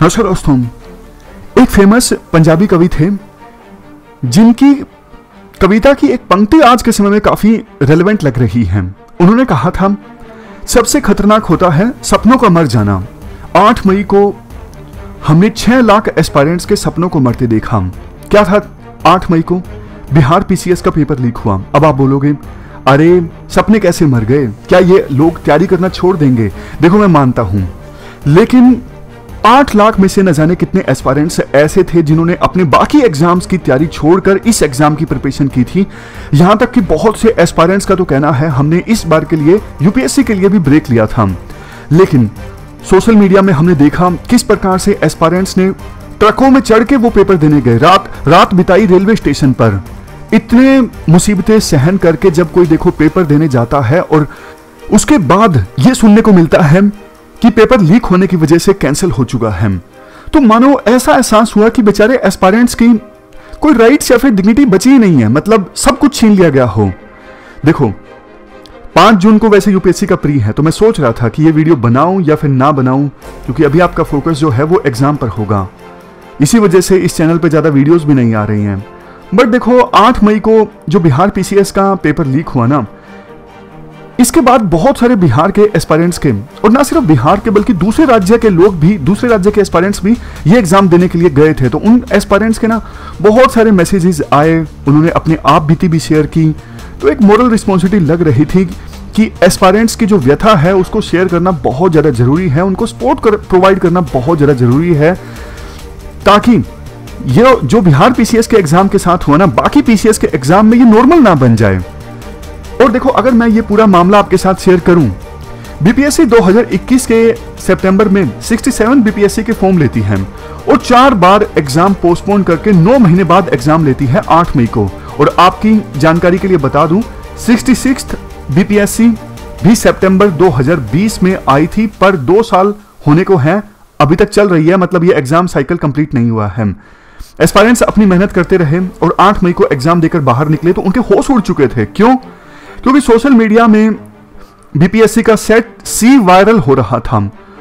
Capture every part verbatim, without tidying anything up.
अच्छा दोस्तों, एक फेमस पंजाबी कवि थे जिनकी कविता की एक पंक्ति आज के समय में काफी रेलेवेंट लग रही है। उन्होंने कहा था, सबसे खतरनाक होता है सपनों का मर जाना। आठ मई को हमने छह लाख एस्पायरेंट्स के सपनों को मरते देखा। क्या था? आठ मई को बिहार पीसीएस का पेपर लीक हुआ। अब आप बोलोगे, अरे सपने कैसे मर गए? क्या ये लोग तैयारी करना छोड़ देंगे? देखो, मैं मानता हूं, लेकिन आठ लाख में से न जाने कितने एस्पायरेंट्स ऐसे थे जिन्होंने अपने बाकी एग्जाम्स की तैयारी छोड़कर इस एग्जाम की प्रिपरेशन की थी। यहां तक कि बहुत से एस्पायरेंट्स का तो कहना है हमने इस बार के लिए यूपीएससी के लिए भी ब्रेक लिया था। लेकिन सोशल मीडिया में हमने देखा किस प्रकार से एस्पायरेंट्स ने ट्रकों में चढ़ के वो पेपर देने गए, रात रात बिताई रेलवे स्टेशन पर, इतने मुसीबतें सहन करके जब कोई देखो पेपर देने जाता है और उसके बाद ये सुनने को मिलता है कि पेपर लीक होने की वजह से कैंसिल हो चुका है, तो मानो ऐसा एहसास हुआ कि बेचारे एस्पायरेंट्स की कोई राइट्स या फिर डिग्निटी बची ही नहीं है, मतलब सब कुछ छीन लिया गया हो। देखो, पांच जून को वैसे यूपीएससी का प्री है, तो मैं सोच रहा था कि ये वीडियो बनाऊं या फिर ना बनाऊं, क्योंकि अभी आपका फोकस जो है वो एग्जाम पर होगा। इसी वजह से इस चैनल पर ज्यादा वीडियोस भी नहीं आ रही हैं। बट देखो, आठ मई को जो बिहार पीसीएस का पेपर लीक हुआ ना, इसके बाद बहुत सारे बिहार के एस्पायरेंट्स के, और ना सिर्फ बिहार के बल्कि दूसरे राज्य के लोग भी, दूसरे राज्य के एस्पायरेंट्स भी ये एग्जाम देने के लिए गए थे। तो उन एस्पायरेंट्स के ना बहुत सारे मैसेजेस आए, उन्होंने अपने आप बीती भी शेयर की। तो एक मोरल रिस्पॉन्सिबिलिटी लग रही थी कि एस्पायरेंट्स की जो व्यथा है उसको शेयर करना बहुत ज़्यादा जरूरी है, उनको सपोर्ट कर, प्रोवाइड करना बहुत ज़्यादा जरूरी है, ताकि ये जो बिहार पीसीएस के एग्जाम के साथ हुआ ना, बाकी पीसीएस के एग्जाम में ये नॉर्मल ना बन जाए। और देखो, अगर मैं ये पूरा मामला आपके साथ शेयर करूं, बीपीएससी दो हज़ार इक्कीस के सितंबर में सड़सठ बीपीएससी के फॉर्म लेती है और चार बार एग्जाम पोस्टपोन करके नौ महीने बाद एग्जाम लेती है आठ मई को। और आपकी जानकारी के लिए बता दूं, छियासठवीं बीपीएससी भी सितंबर दो हज़ार बीस में आई थी, पर दो साल होने को है, अभी तक चल रही है, मतलब ये एग्जाम साइकिल कंप्लीट नहीं हुआ है। एस्पायरेंट्स अपनी मेहनत करते रहे और आठ मई को एग्जाम देकर बाहर निकले तो उनके होश उड़ चुके थे। क्यों? क्योंकि सोशल मीडिया में बीपीएससी का सेट सी वायरल हो रहा था।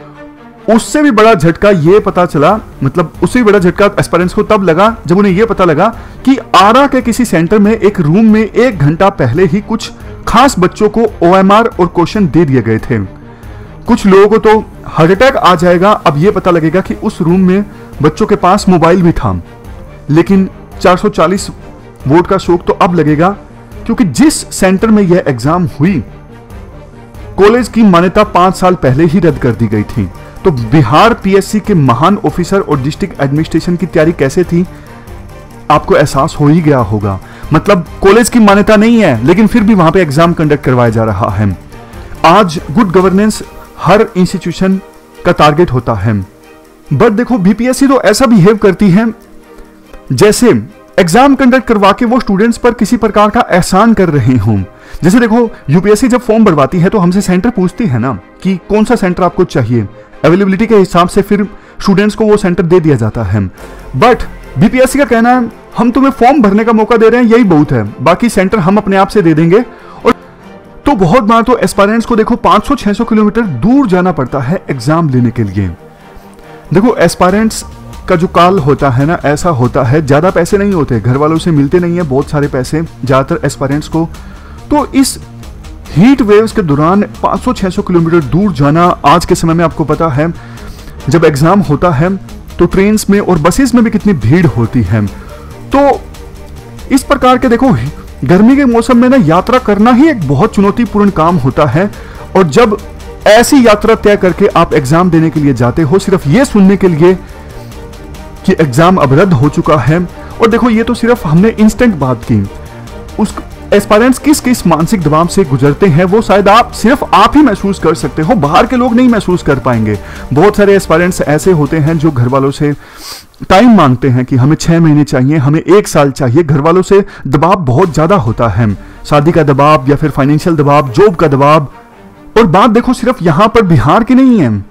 उससे भी बड़ा झटका ये पता चला, मतलब उससे भी बड़ा झटका एस्पायरेंट्स को तब लगा जब उन्हें यह पता लगा कि आरा के किसी सेंटर में एक रूम में एक घंटा पहले ही कुछ खास बच्चों को ओएमआर और क्वेश्चन दे दिए गए थे। कुछ लोगों को तो हार्ट अटैक आ जाएगा अब यह पता लगेगा कि उस रूम में बच्चों के पास मोबाइल भी था। लेकिन चार सौ चालीस वोट का शोक तो अब लगेगा, क्योंकि जिस सेंटर में यह एग्जाम हुई, कॉलेज की मान्यता पांच साल पहले ही रद्द कर दी गई थी। तो बिहार पीएससी के महान ऑफिसर और डिस्ट्रिक्ट एडमिनिस्ट्रेशन की तैयारी कैसे थी, आपको एहसास हो ही गया होगा। मतलब कॉलेज की मान्यता नहीं है, लेकिन फिर भी वहां पे एग्जाम कंडक्ट करवाया जा रहा है। आज गुड गवर्नेंस हर इंस्टीट्यूशन का टारगेट होता है, बट देखो बीपीएससी तो ऐसा बिहेव करती है जैसे एग्जाम कंडक्ट करवा के वो स्टूडेंट्स पर किसी प्रकार का एहसान कर रहे हों। जैसे देखो, यूपीएससी जब फॉर्म भरवाती है तो हमसे सेंटर पूछती है ना कि कौन सा सेंटर आपको चाहिए, अवेलेबिलिटी के हिसाब से फिर स्टूडेंट्स को वो सेंटर दे दिया जाता है। बट बीपीएससी का कहना है, हम तुम्हें फॉर्म भरने का मौका दे रहे हैं, यही बहुत है, बाकी सेंटर हम अपने आप से दे देंगे। और तो बहुत बार तो एस्पायरेंट्स को देखो पाँच सौ छह सौ किलोमीटर दूर जाना पड़ता है एग्जाम लेने के लिए। देखो, एस्पायरेंट्स का जो काल होता है ना, ऐसा होता है, ज्यादा पैसे नहीं होते, घर वालों से मिलते नहीं है बहुत सारे पैसे ज्यादातर एस्पायरेंट्स को। तो इस हीट वेव्स के दौरान पाँच सौ छह सौ किलोमीटर दूर जाना, आज के समय में आपको पता है जब एग्जाम होता है तो ट्रेन्स में और बसेस में भी कितनी भीड़ होती है। तो इस प्रकार के देखो, गर्मी के मौसम में ना यात्रा करना ही एक बहुत चुनौतीपूर्ण काम होता है। और जब ऐसी यात्रा तय करके आप एग्जाम देने के लिए जाते हो सिर्फ ये सुनने के लिए कि एग्जाम अब रद्द हो चुका है, और देखो ये तो सिर्फ हमने इंस्टेंट बात की, उस एस्पायरेंट्स किस किस मानसिक दबाव से गुजरते हैं वो शायद आप सिर्फ आप ही महसूस कर सकते हो, बाहर के लोग नहीं महसूस कर पाएंगे। बहुत सारे एस्पायरेंट्स ऐसे होते हैं जो घर वालों से टाइम मांगते हैं कि हमें छह महीने चाहिए, हमें एक साल चाहिए। घर वालों से दबाव बहुत ज्यादा होता है, शादी का दबाव या फिर फाइनेंशियल दबाव, जॉब का दबाव। और बात देखो सिर्फ यहां पर बिहार की नहीं है,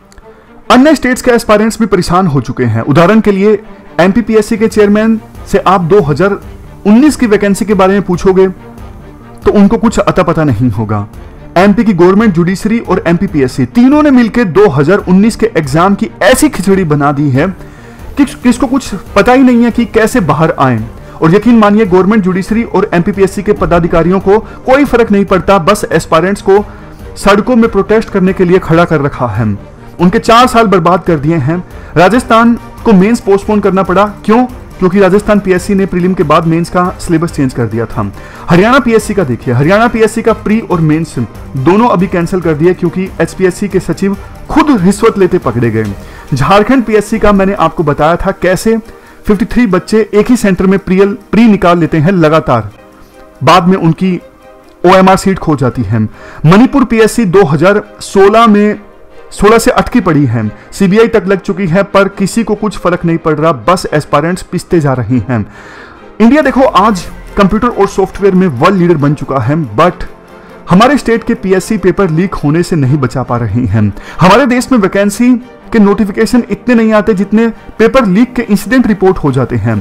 अन्य स्टेट्स के एस्पायरेंट्स भी परेशान हो चुके हैं। उदाहरण के लिए एमपीपीएससी के चेयरमैन से आप दो हज़ार उन्नीस की वैकेंसी के बारे में पूछोगे तो उनको कुछ अता पता नहीं होगा। एमपी की गवर्नमेंट जुडिशरी और एमपीपीएससी तीनों ने मिलकर दो हज़ार उन्नीस के एग्जाम की ऐसी खिचड़ी बना दी है कि किसको कुछ पता ही नहीं है कि कैसे बाहर आए। और यकीन मानिए गवर्नमेंट जुडिशरी और एमपीपीएससी के पदाधिकारियों को कोई फर्क नहीं पड़ता, बस एस्पायरेंट्स को सड़कों में प्रोटेस्ट करने के लिए खड़ा कर रखा है। उनके चार साल बर्बाद कर दिए हैं। राजस्थान को मेंस पोस्टपोन करना पड़ा, क्यों? क्योंकि राजस्थान पीएससी ने प्रीलिम के बाद मेंस का सिलेबस चेंज कर दिया था। हरियाणा पीएससी का देखिए, हरियाणा पीएससी का प्री और मेंस दोनों अभी कैंसिल कर दिए क्योंकि एचपीएससी के सचिव खुद रिश्वत लेते पकड़े गए। झारखंड पीएससी का मैंने आपको बताया था कैसे तिरेपन बच्चे एक ही सेंटर में प्रियल प्री निकाल लेते हैं लगातार, बाद में उनकी ओएमआर सीट खो जाती है। मणिपुर पीएससी दो हज़ार सोलह में सोलह से अटकी पड़ी है, सीबीआई तक लग चुकी है, पर किसी को कुछ फर्क नहीं पड़ रहा, बस एस्पायरेंट्स पिसते जा रही हैं। इंडिया देखो आज कंप्यूटर और सॉफ्टवेयर में वर्ल्ड लीडर बन चुका है, बट हमारे स्टेट के पीएससी पेपर लीक होने से नहीं बचा पा रही हैं। हमारे देश में वैकेंसी के नोटिफिकेशन इतने नहीं आते जितने पेपर लीक के इंसिडेंट रिपोर्ट हो जाते हैं।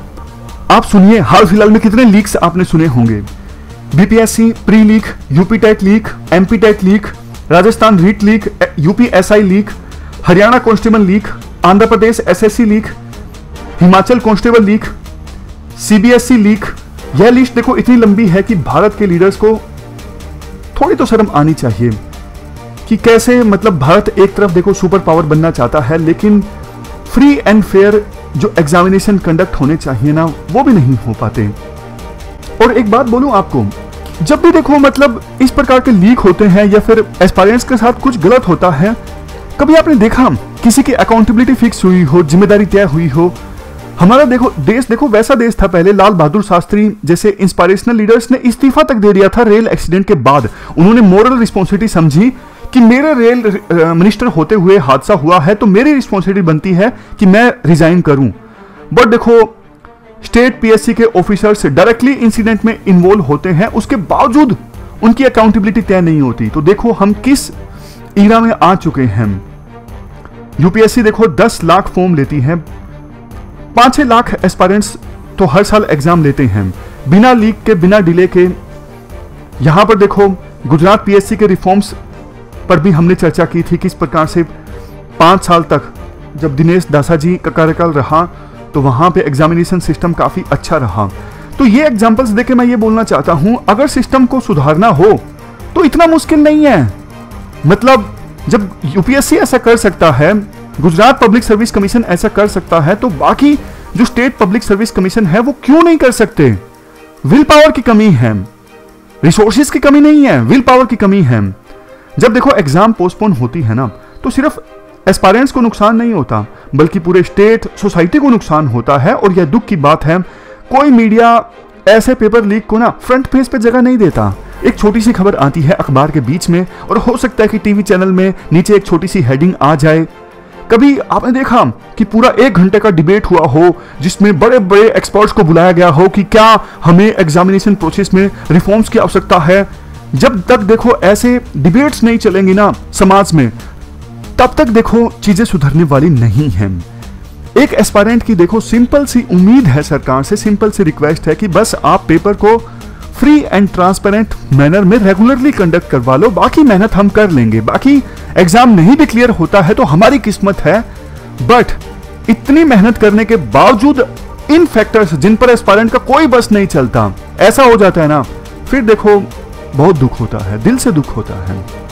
आप सुनिए, हाल फिलहाल में कितने लीक्स आपने सुने होंगे। BPSC pre leak, UP TET leak, MP TET leak, Rajasthan REET leak, UP SI leak, Haryana constable leak, Andhra Pradesh SSC leak, Himachal constable leak, CBSE leak. यह लिस्ट देखो इतनी लंबी है कि भारत के लीडर्स को थोड़ी तो शर्म आनी चाहिए कि कैसे, मतलब भारत एक तरफ देखो सुपर पावर बनना चाहता है, लेकिन फ्री एंड फेयर जो एग्जामिनेशन कंडक्ट होने चाहिए ना, वो भी नहीं हो पाते। और एक बात बोलूं आपको, जब भी देखो मतलब इस प्रकार के लीक होते हैं या फिर एस्पायरेंट्स के साथ कुछ गलत होता है, कभी आपने देखा किसी की अकाउंटेबिलिटी फिक्स हुई हो, जिम्मेदारी तय हुई हो? हमारा देखो देश देखो वैसा देश था पहले। लाल बहादुर शास्त्री जैसे इंस्पायरेशनल लीडर्स ने इस्तीफा तक दे दिया था रेल एक्सीडेंट के बाद। उन्होंने मोरल रिस्पॉन्सिबिलिटी समझी कि मेरे रेल मिनिस्टर होते हुए हादसा हुआ है तो मेरी रिस्पॉन्सिबिलिटी बनती है कि मैं रिजाइन करूं। बट देखो स्टेट पीएससी के ऑफिसर्स डायरेक्टली इंसिडेंट में इन्वॉल्व होते हैं, उसके बावजूद उनकी अकाउंटेबिलिटी तय नहीं होती। तो देखो हम किस ईरा में आ चुके हैं। यूपीएससी देखो दस लाख फॉर्म लेती है, पांच छह लाख एस्पायरेंट्स तो हर साल एग्जाम लेते हैं बिना लीक के, बिना डिले के। यहां पर देखो गुजरात पीएससी के रिफॉर्म्स पर भी हमने चर्चा की थी, किस प्रकार से पांच साल तक जब दिनेश दासा जी का कार्यकाल रहा तो वहां पे एग्जामिनेशन सिस्टम काफी अच्छा रहा। तो ये एग्जांपल्स देके मैं ये बोलना चाहता हूं, अगर सिस्टम को सुधारना हो तो इतना मुश्किल नहीं है। मतलब जब यूपीएससी ऐसा कर सकता है, गुजरात पब्लिक सर्विस कमीशन ऐसा कर सकता है, तो बाकी जो स्टेट पब्लिक सर्विस कमीशन है वो क्यों नहीं कर सकते? विल पावर की कमी है, रिसोर्सेज की कमी नहीं है, विल पावर की कमी है। जब देखो एग्जाम पोस्टपोन होती है ना, तो सिर्फ एस्पायरेंट्स को नुकसान नहीं होता बल्कि पूरे स्टेट सोसाइटी को नुकसान होता है। और यह दुख की बात है, कोई मीडिया ऐसे पेपर लीक को ना फ्रंट पेज पे जगह नहीं देता। एक छोटी सी खबर आती है अखबार के बीच में और हो सकता है कि टीवी चैनल में नीचे एक छोटी सी हेडिंग आ जाए। कभी आपने देखा कि पूरा एक घंटे का डिबेट हुआ हो जिसमें बड़े बड़े एक्सपर्ट्स को बुलाया गया हो कि क्या हमें एग्जामिनेशन प्रोसेस में रिफॉर्म्स की आवश्यकता है? जब तक देखो ऐसे डिबेट्स नहीं चलेंगी ना समाज में, तब तक देखो चीजें सुधरने वाली नहीं हैं। एक एस्पायरेंट की देखो सिंपल सी उम्मीद है सरकार से, सिंपल सी रिक्वेस्ट है कि बस आप पेपर को फ्री एंड ट्रांसपेरेंट मैनर में रेगुलरली कंडक्ट करवा लो, बाकी मेहनत हम कर लेंगे। बाकी एग्जाम नहीं भी क्लियर होता है तो हमारी किस्मत है। बट इतनी मेहनत करने के बावजूद इन फैक्टर्स जिन पर एस्पायरेंट का कोई बस नहीं चलता, ऐसा हो जाता है ना, फिर देखो बहुत दुख होता है, दिल से दुख होता है।